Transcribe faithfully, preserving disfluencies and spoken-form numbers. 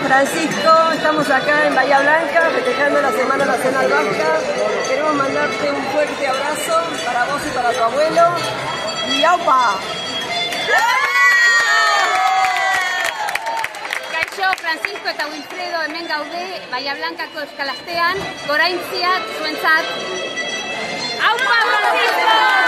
Francisco, estamos acá en Bahía Blanca festejando la Semana Nacional Vasca. Queremos mandarte un fuerte abrazo para vos y para tu abuelo. Y ¡aupa! Kaixo, Francisco eta Wilfredo hemen gaude Bahía Blancako Euskal Astean, goraintziak zuentzat. ¡Aupa, Francisco!